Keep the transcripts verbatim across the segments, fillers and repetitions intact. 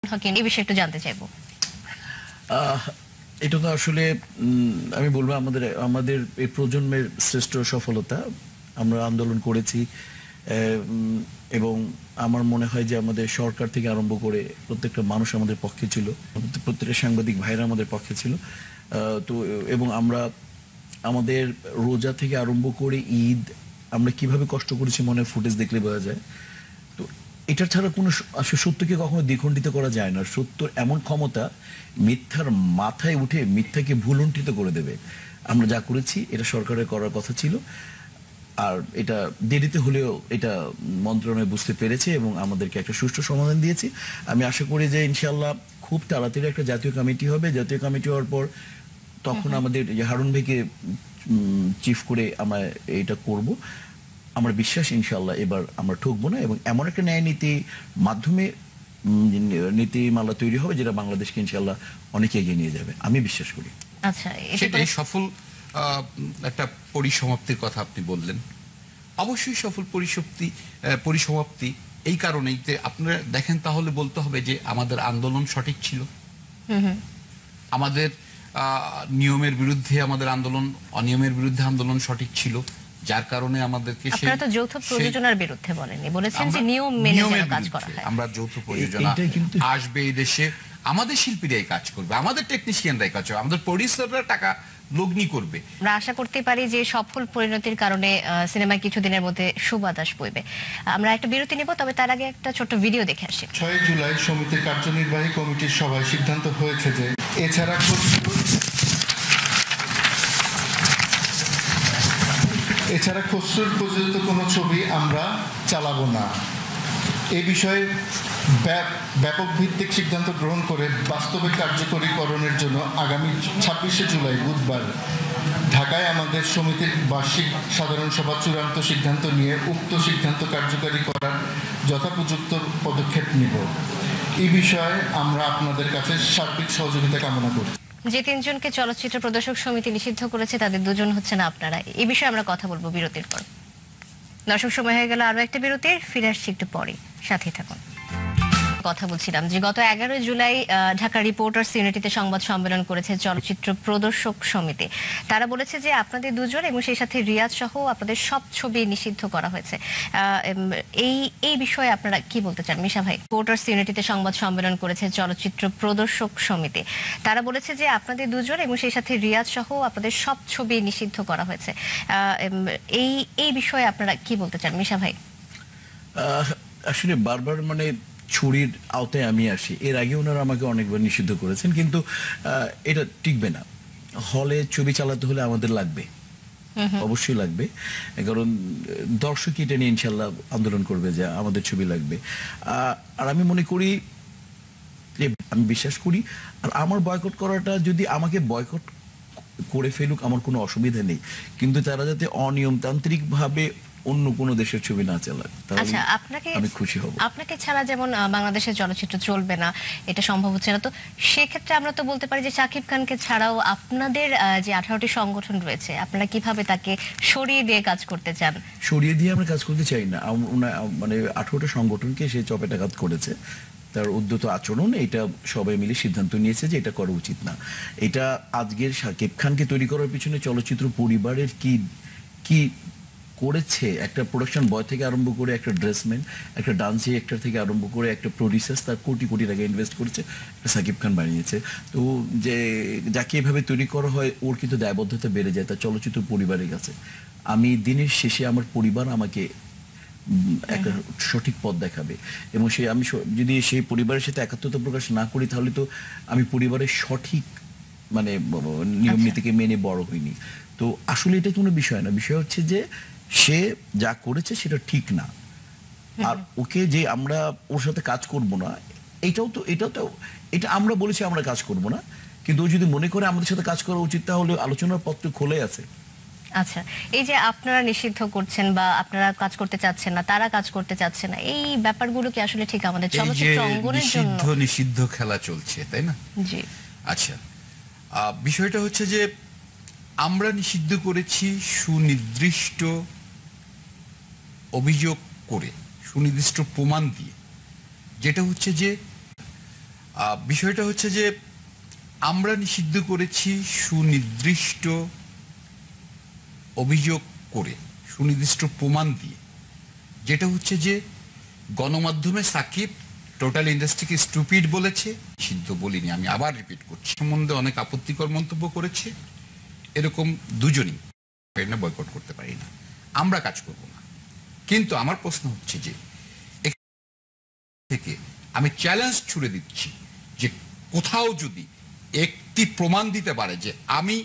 এই বিষয়ে একটু জানতে চাইবো। এটা তো আসলে আমি বলবো আমাদের আমাদের এই প্রজন্মের শ্রেষ্ঠ সফলতা। আমরা আন্দোলন করেছি এবং আমার মনে হয় যে আমাদের সরকার থেকে আরম্ভ করে প্রত্যেকটা মানুষ আমাদের পক্ষে ছিল, প্রত্যেকটা সাংবাদিক ভাইরা আমাদের পক্ষে ছিল। তো এবং আমরা আমাদের রোজা থেকে আরম্ভ করে ঈদ আমরা কিভাবে কষ্ট করেছি মনে ফুটেজ দেখলে বোঝা যায়। তো এটা ছাড়া কোনো আসলে সত্যকে কখনো দ্বিখণ্ডিত করা যায় না। সত্যর এমন ক্ষমতা মিথ্যার মাথায় উঠে মিথ্যাকে ভুলুণ্ঠিত করে দেবে। আমরা যা করেছি এটা সরকারের করার কথা ছিল, আর এটা দেরিতে হলেও এটা মন্ত্রণালয় বুঝতে পেরেছে এবং আমাদেরকে একটা সুষ্ঠু সমাধান দিয়েছে। আমি আশা করি যে ইনশাআল্লাহ খুব তাড়াতাড়ি একটা জাতীয় কমিটি হবে। জাতীয় কমিটি হওয়ার পর তখন আমাদের হারুন ভাইকে চিফ করে আমরা এটা করব। আমার বিশ্বাস ইনশাআল্লাহ এবার আমরা ঠকবো না এবং এমন একটা ন্যায় নীতি মাধ্যমে নীতিমালা তৈরি হবে যেটা বাংলাদেশকে ইনশাআল্লাহ অনেক এগিয়ে নিয়ে যাবে, আমি বিশ্বাস করি। আচ্ছা, সেটাই সফল একটা পরিসমাপ্তির কথা আপনি বললেন। অবশ্যই সফল পরিসমাপ্তি পরিসমাপ্তি এই কারণেই যে আপনারা দেখেন, তাহলে বলতে হবে যে আমাদের আন্দোলন সঠিক ছিল, আমাদের নিয়মের বিরুদ্ধে আমাদের আন্দোলন, অনিয়মের বিরুদ্ধে আন্দোলন সঠিক ছিল, যার কারণে আমাদেরকে আপনারা তো যৌথ প্রযোজনার বিরুদ্ধে বলেননি, বলেছেন যে নিয়ম মেনে কাজ করা হয়। আমরা যৌথ প্রযোজনা আসবে এই দেশে, আমাদের শিল্পীরাই কাজ করবে, আমাদের টেকনিশিয়ানরাই কাজ করবে, আমাদের প্রডিউসাররা টাকা লগ্নি করবে। আমরা আশা করতে পারি যে সফল পরিণতির কারণে সিনেমায় কিছুদিনের মধ্যে সুবাতাস বইবে। আমরা একটা বিরতি নেব, তবে তার আগে একটা ছোট্ট ভিডিও দেখে আসি। ছয় জুলাই সমিতির কার্যনির্বাহী কমিটির সভায় সিদ্ধান্ত হয়েছে যে এছাড়া এছাড়া খসরুর প্রযোজিত কোনো ছবি আমরা চালাবো না। এ বিষয়ে ব্যাপক ভিত্তিক সিদ্ধান্ত গ্রহণ করে বাস্তবে কার্যকরীকরণের জন্য আগামী ছাব্বিশে জুলাই বুধবার ঢাকায় আমাদের সমিতির বার্ষিক সাধারণ সভা চূড়ান্ত সিদ্ধান্ত নিয়ে উক্ত সিদ্ধান্ত কার্যকারী করার যথোপযুক্ত পদক্ষেপ নিব। এই বিষয়ে আমরা আপনাদের কাছে সার্বিক সহযোগিতা কামনা করি। যে তিনজনকে চলচ্চিত্র প্রদর্শক সমিতি নিষিদ্ধ করেছে তাদের দুজন হচ্ছেন আপনারা। এই বিষয়ে আমরা কথা বলবো বিরতির পর। দর্শক, সময় হয়ে গেল আরো একটা বিরতির, ফিরে আসছি একটু পরে, সাথে থাকুন। কথা বলছিলাম যে গত এগারোই জুলাই ঢাকা রিপোর্টার্স ইউনিটিতে সংবাদ সম্মেলন করেছে চলচ্চিত্র প্রদর্শক সমিতি। তারা বলেছে যে আপনাদের দুজন এবং সেই সাথে রিয়াজ সহ আপনাদের সব ছবি নিষিদ্ধ করা হয়েছে। এই এই বিষয়ে আপনারা কি বলতে চান মিশা ভাই? রিপোর্টার্স ইউনিটিতে সংবাদ সম্মেলন করেছে চলচ্চিত্র প্রদর্শক সমিতি। তারা বলেছে যে আপনাদের দুজন এবং সেই সাথে রিয়াজ সহ আপনাদের সব ছবি নিষিদ্ধ করা হয়েছে। এই এই বিষয়ে আপনারা কি বলতে চান মিশা ভাই? আসলে বারবার মানে ছুরির আওতায় আমি আসি। এর আগে ওনারা আমাকে অনেকবার নিষিদ্ধ করেছেন, কিন্তু এটা টিকবে না। হলে ছবি চালাতে হলে আমাদের লাগবে, অবশ্যই লাগবে, কারণ দর্শক এটা নিয়ে ইনশাল্লাহ আন্দোলন করবে যে আমাদের ছবি লাগবে। আর আমি মনে করি, আমি বিশ্বাস করি, আর আমার বয়কট করাটা যদি আমাকে বয়কট করে ফেলুক আমার কোনো অসুবিধা নেই, কিন্তু তারা যাতে অনিয়মতান্ত্রিক ভাবে অন্য কোনো দেশের ছবি না চালায়, আচ্ছা আপনাকে আমি খুশি হব। আপনাকে ছাড়া যেমন বাংলাদেশের চলচ্চিত্র চলবে না, এটা সম্ভব হচ্ছে না, তো সেক্ষেত্রে আমরা তো বলতে পারি যে শাকিব খানকে ছাড়াও আপনাদের যে আঠারোটি সংগঠন রয়েছে আপনারা কিভাবে তাকে সরিয়ে দিয়ে কাজ করতে চান? সরিয়ে দিয়ে আমরা কাজ করতে চাই না, মানে আঠারোটা সংগঠনকে সে চপেটাঘাত করেছে, তার উদ্যত আচরণ, এটা সবাই মিলে সিদ্ধান্ত নিয়েছে যে এটা করা উচিত না। এটা আজকের শাকিব খানকে তৈরি করার পিছনে চলচ্চিত্র পরিবারের কি কি করেছে, একটা প্রোডাকশন বয় থেকে আরম্ভ করে একটা ড্রেসম্যান, একটা ডান্সি অ্যাক্টর থেকে আরম্ভ করে একটা প্রডিউসার, তার কোটি কোটি টাকা ইনভেস্ট করেছে, শাকিব খান বানিয়েছে। তো যে যাকে এভাবে তৈরি করা হয় ওর কিন্তু দায়বদ্ধতা বেড়ে যায় তার চলচ্চিত্র পরিবারের কাছে। আমি দিনের শেষে আমার পরিবার আমাকে একটা সঠিক পথ দেখাবে এবং সে আমি যদি সেই পরিবারের সাথে একাত্মতা প্রকাশ না করি তাহলে তো আমি পরিবারের সঠিক মানে নিয়ম নীতিকে মেনে বড় হইনি। তো আসলে এটা কোনো বিষয় না, বিষয় হচ্ছে যে সে যা করেছে সেটা ঠিক না, আর ওকে যে আমরা ওর সাথে কাজ করব না এটাও তো এটাও তো এটা আমরা বলেছি আমরা কাজ করব না, কিন্তু ও যদি মনে করে আমাদের সাথে কাজ করা উচিত তাহলে আলোচনার পত্র খোলাই আছে। আচ্ছা, এই যে আপনারা নিষিদ্ধ করছেন বা আপনারা কাজ করতে চাচ্ছেন না, তারা কাজ করতে চাচ্ছে না, এই ব্যাপারগুলো কি আসলে ঠিক আমাদের চলচ্চিত্র অঙ্গনের জন্য? নিষিদ্ধ নিষিদ্ধ খেলা চলছে, তাই না? জি। আচ্ছা, বিষয়টা হচ্ছে যে আমরা নিষিদ্ধ করেছি সুনির্দিষ্ট অভিযোগ করে, সুনির্দিষ্ট প্রমাণ দিয়ে, যেটা হচ্ছে যে আহ, বিষয়টা হচ্ছে যে আমরা নিষিদ্ধ করেছি সুনির্দিষ্ট অভিযোগ করে, সুনির্দিষ্ট প্রমাণ দিয়ে, যেটা হচ্ছে যে গণমাধ্যমে সাকিব টোটাল ইন্ডাস্ট্রিকে স্টুপিড বলেছে। নিষিদ্ধ বলিনি, আমি আবার রিপিট করছি। সম্বন্ধে অনেক আপত্তিকর মন্তব্য করেছে, এরকম দুজনই বয়কট করতে পারি না, আমরা কাজ করব না। কিন্তু আমার প্রশ্ন হচ্ছে যে থেকে আমি চ্যালেঞ্জ ছুড়ে দিচ্ছি যে কোথাও যদি একটি প্রমাণ দিতে পারে যে আমি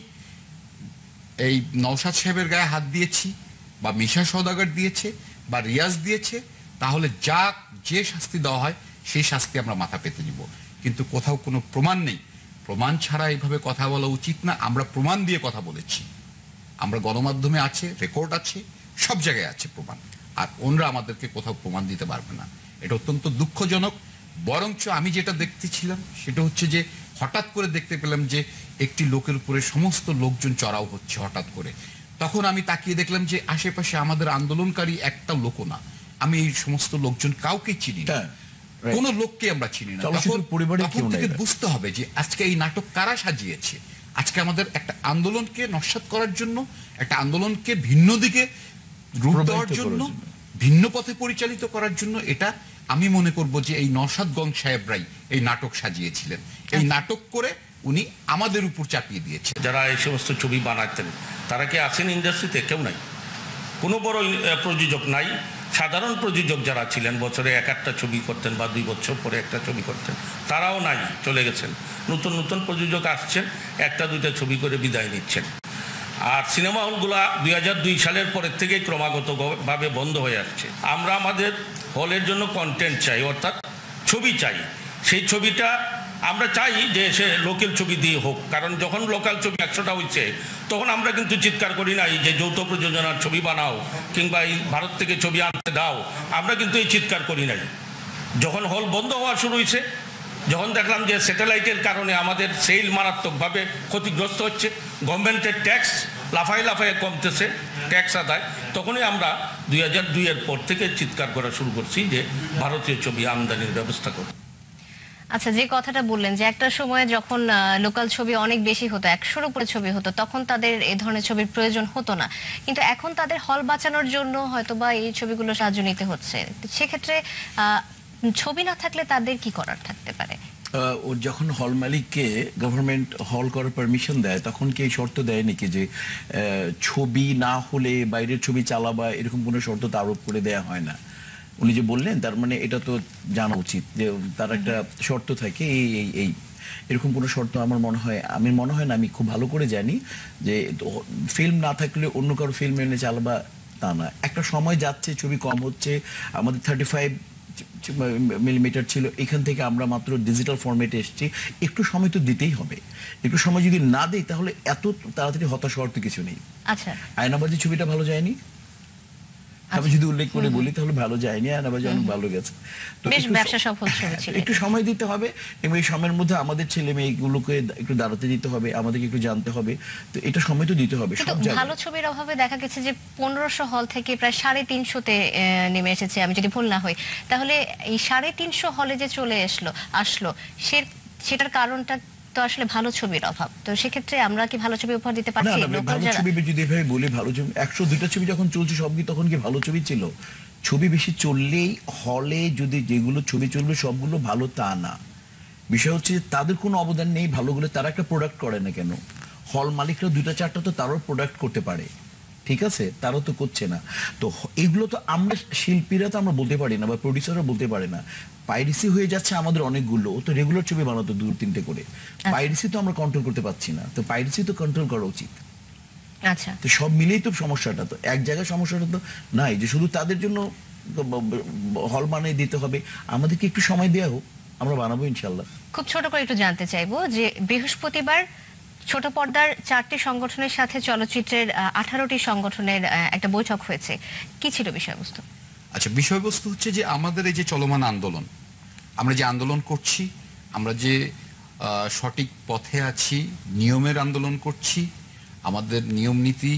এই নওশাদ সাহেবের গায়ে হাত দিয়েছি, বা মিশা সওদাগর দিয়েছে, বা রিয়াজ দিয়েছে, তাহলে যা যে শাস্তি দেওয়া হয় সেই শাস্তি আমরা মাথা পেতে নিব। কিন্তু কোথাও কোনো প্রমাণ নেই। প্রমাণ ছাড়া এইভাবে কথা বলা উচিত না। আমরা প্রমাণ দিয়ে কথা বলেছি, আমরা গণমাধ্যমে আছে, রেকর্ড আছে, সব জায়গায় আছে প্রমাণ। আর ওনরা আমাদেরকে কোথাও প্রমাণ দিতে পারবে না। এটা অত্যন্ত দুঃখজনক। বরঞ্চ আমি যেটা দেখতেছিলাম সেটা হচ্ছে যে হঠাৎ করে দেখতে পেলাম যে একটি লোকের উপরে সমস্ত লোকজন চড়াও হচ্ছে হঠাৎ করে। তখন আমি তাকিয়ে দেখলাম যে আশেপাশে আমাদের আন্দোলনকারী একটা লোকও না। আমি এই সমস্ত লোকজন কাউকে চিনি না, কোন লোককে আমরা চিনি না। তখন তখন থেকে বুঝতে হবে যে আজকে এই নাটক কারা সাজিয়েছে। আজকে আমাদের একটা আন্দোলনকে নস্যাৎ করার জন্য, একটা আন্দোলনকে ভিন্ন দিকে রূপ দেওয়ার জন্য, ভিন্ন পথে পরিচালিত করার জন্য, এটা আমি মনে করব যে এই নওশাদ গং সাহেবরাই এই নাটক সাজিয়েছিলেন। এই নাটক করে উনি আমাদের উপর চাপিয়ে দিয়েছে। যারা এই সমস্ত ছবি বানাতেন তারা কি আছেন ইন্ডাস্ট্রিতে? কেউ নাই, কোনো বড় প্রযোজক নাই। সাধারণ প্রযোজক যারা ছিলেন, বছরে এক একটা ছবি করতেন বা দুই বছর পরে একটা ছবি করতেন, তারাও নাই, চলে গেছেন। নতুন নতুন প্রযোজক আসছেন, একটা দুইটা ছবি করে বিদায় নিচ্ছেন। আর সিনেমা হলগুলা দুই হাজার দুই সালের পরের থেকেই ক্রমাগতভাবে বন্ধ হয়ে আসছে। আমরা আমাদের হলের জন্য কন্টেন্ট চাই, অর্থাৎ ছবি চাই। সেই ছবিটা আমরা চাই যে সে লোকাল ছবি দিয়ে হোক, কারণ যখন লোকাল ছবি একশোটা হচ্ছে তখন আমরা কিন্তু চিৎকার করি নাই যে যৌথ প্রযোজনার ছবি বানাও কিংবা এই ভারত থেকে ছবি আনতে দাও। আমরা কিন্তু এই চিৎকার করি নাই। যখন হল বন্ধ হওয়া শুরু হয়েছে, যখন দেখলাম যে স্যাটেলাইটের কারণে আমাদের সেল মারাত্মকভাবে ক্ষতিগ্রস্ত হচ্ছে, গভর্নমেন্টের ট্যাক্স লাফায় লাফায় কমতেছে, ট্যাক্স আদায়, তখনই আমরা দুই হাজার দুইয়ের পর থেকে চিৎকার করা শুরু করছি যে ভারতীয় ছবি আমদানির ব্যবস্থা করব। আচ্ছা, যে কথাটা বললেন যে একটা সময় যখন লোকাল ছবি অনেক বেশি হতো, একশোর উপরে ছবি হতো, তখন তাদের এই ধরনের ছবির প্রয়োজন হতো না। কিন্তু এখন তাদের হল বাঁচানোর জন্য হয়তো বা এই ছবিগুলো সাহায্য নিতে হচ্ছে। সেক্ষেত্রে ছবি না থাকলে তাদের কি করার থাকতে পারে? ও যখন হল মালিককে গভর্নমেন্ট হল করার পারমিশন দেয়, তখন কি এই শর্ত দেয় নাকি যে ছবি না হলে বাইরের ছবি চালাবা, এরকম কোনো শর্ত তো আরোপ করে দেয়া হয় না? উনি যে বললেন, তার মানে এটা তো জানা উচিত যে তার একটা শর্ত থাকে, এই এই এই এরকম কোনো শর্ত আমার মনে হয়, আমি মনে হয় না, আমি খুব ভালো করে জানি যে ফিল্ম না থাকলে অন্য কারো ফিল্ম এনে চালাবা তা না। একটা সময় যাচ্ছে, ছবি কম হচ্ছে, আমাদের থার্টি ফাইভ মিলিমিটার ছিল, এখান থেকে আমরা মাত্র ডিজিটাল ফরম্যাটে এসেছি। একটু সময় তো দিতেই হবে। একটু সময় যদি না দেই তাহলে এত তাড়াতাড়ি হতাশ হওয়ার তো কিছু নেই। আচ্ছা, আয়নাবাজি ছবিটা ভালো যায়নি, আমি যদি উল্লেখ করে বলি তাহলে ভালো যায়নি, আয়নাবাজি অনেক ভালো গেছে। তো একটু সময় দিতে হবে, এবং এই সময়ের মধ্যে আমাদের ছেলে মেয়েগুলোকে একটু দাঁড়াতে দিতে হবে, আমাদেরকে একটু জানতে হবে। তো এটা সময় তো দিতে হবে। সব জায়গায় ভালো ছবির অভাবে দেখা গেছে যে পনেরোশো হল থেকে প্রায় সাড়ে তিনশোতে নেমে এসেছে, আমি যদি ভুল না হই। তাহলে এই সাড়ে তিনশো হলে যে চলে আসলো আসলো সে সেটার কারণটা তো আসলে ভালো ছবির অভাব। তো সেক্ষেত্রে আমরা কি ভালো ছবি উপহার দিতে পারছি? ভালো ছবি যদি এভাবে বলি, ভালো ছবি একশো দুইটা ছবি যখন চলছে সব কি তখন কি ভালো ছবি ছিল? ছবি বেশি চললেই হলে যদি যেগুলো ছবি চলবে সবগুলো ভালো তা না। বিষয় হচ্ছে তাদের কোনো অবদান নেই ভালোগুলো, তারা একটা প্রোডাক্ট করে না কেন? হল মালিকরা দুইটা চারটা তো তারাও প্রোডাক্ট করতে পারে, ঠিক আছে, তারাও তো করছে না। তো এগুলো তো আমরা শিল্পীরা তো আমরা বলতে পারি না, বা প্রডিউসাররা বলতে পারে না। পাইরেসি হয়ে যাচ্ছে আমাদের অনেকগুলো, ও তো রেগুলার ছবি বানাতো দু তিনটে করে। পাইরেসি তো আমরা কন্ট্রোল করতে পারছি না, তো পাইরেসি তো কন্ট্রোল করা উচিত। আচ্ছা, তো সব মিলেই তো সমস্যাটা, তো এক জায়গায় সমস্যাটা তো নাই যে শুধু তাদের জন্য হল বানিয়ে দিতে হবে। আমাদেরকে একটু সময় দেওয়া হোক, আমরা বানাবো ইনশাল্লাহ। খুব ছোট করে একটু জানতে চাইবো যে বৃহস্পতিবার ছোট পর্দার চারটি সংগঠনের সাথে চলচ্চিত্রের আঠারোটি সংগঠনের একটা বৈঠক হয়েছে, কি ছিল বিষয়বস্তু? আচ্ছা, বিষয়বস্তু হচ্ছে যে আমাদের এই যে চলমান আন্দোলন, আমরা যে আন্দোলন করছি, আমরা যে সঠিক পথে আছি, নিয়মের আন্দোলন করছি, আমাদের নিয়ম নীতি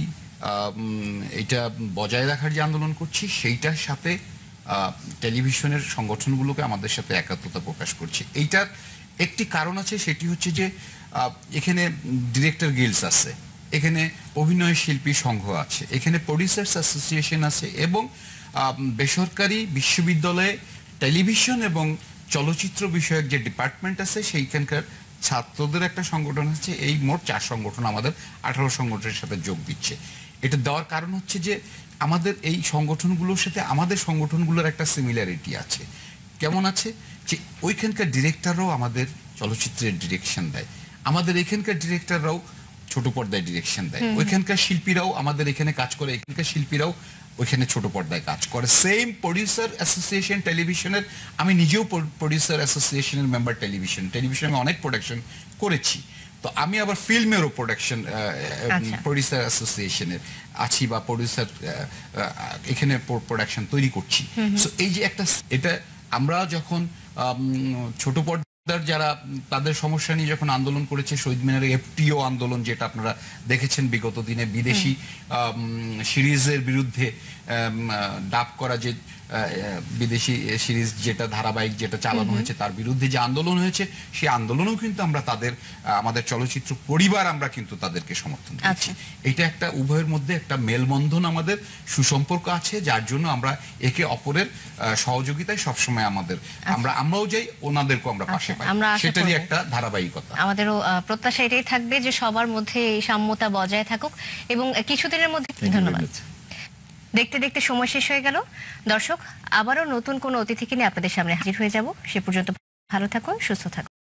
এটা বজায় রাখার যে আন্দোলন করছি, সেইটার সাথে টেলিভিশনের সংগঠনগুলোকে আমাদের সাথে একাত্মতা প্রকাশ করছি। এইটার একটি কারণ আছে, সেটি হচ্ছে যে আহ, এখানে ডিরেক্টর গিল্ডস আছে, এখানে অভিনয় শিল্পী সংঘ আছে, এখানে প্রডিউসার্স অ্যাসোসিয়েশন আছে, এবং আহ, বেসরকারি বিশ্ববিদ্যালয়ে টেলিভিশন এবং চলচ্চিত্র বিষয়ক যে ডিপার্টমেন্ট আছে সেইখানকার ছাত্রদের একটা সংগঠন আছে। এই মোট চার সংগঠন আমাদের আঠারো সংগঠনের সাথে যোগ দিচ্ছে। এটা দেওয়ার কারণ হচ্ছে যে আমাদের এই সংগঠনগুলোর সাথে আমাদের সংগঠনগুলোর একটা সিমিলারিটি আছে। কেমন আছে? যে ওইখানকার ডিরেক্টররাও আমাদের চলচ্চিত্রের ডিরেকশন দেয়, আমাদের এখানকার ডিরেক্টররাও ছোট পর্দায় ডিরেকশন দেয়, ওইখানকার শিল্পীরাও আমাদের এখানে কাজ করে, এখানকার শিল্পীরাও ওইখানে ছোট পর্দায় কাজ করে। সেম প্রডিউসার অ্যাসোসিয়েশন টেলিভিশনের, আমি নিজেও প্রডিউসার অ্যাসোসিয়েশনের মেম্বার টেলিভিশন টেলিভিশনে আমি অনেক প্রোডাকশন করেছি। তো আমি আবার ফিল্মেরও প্রোডাকশন প্রডিউসার অ্যাসোসিয়েশনের আছি, বা প্রডিউসার এখানে প্রোডাকশন তৈরি করছি। সো এই যে একটা, এটা আমরা যখন ছোট পর্দার যারা তাদের সমস্যা নিয়ে যখন আন্দোলন করেছে, শহীদ মিনারে এফটিও আন্দোলন যেটা আপনারা দেখেছেন বিগত দিনে, বিদেশি সিরিজের বিরুদ্ধে ডাব করা যে বিদেশি সিরিজ যেটা ধারাবাহিক যেটা চালানো হয়েছে তার বিরুদ্ধে যে আন্দোলন হয়েছে, সেই আন্দোলনেও কিন্তু আমরা তাদের আমাদের চলচ্চিত্র পরিবার আমরা কিন্তু তাদেরকে সমর্থন দিচ্ছি। এটা একটা উভয়ের মধ্যে একটা মেলবন্ধন, আমাদের সুসম্পর্ক আছে, যার জন্য আমরা একে অপরের সহযোগিতায় সবসময় আমাদের আমরা আমরাও যাই, ওনাদেরকেও আমরা পাশে পাই, সেটারই একটা ধারাবাহিকতা। আমাদেরও প্রত্যাশা এটাই থাকবে যে সবার মধ্যে এই সাম্যতা বজায় থাকুক, এবং কিছুদিনের মধ্যে। ধন্যবাদ। দেখতে দেখতে সময় শেষ হয়ে গেল। দর্শক, আবারও নতুন কোনো অতিথিকে নিয়ে আপনাদের সামনে হাজির হয়ে যাব। সে পর্যন্ত ভালো থাকুন, সুস্থ থাকুন।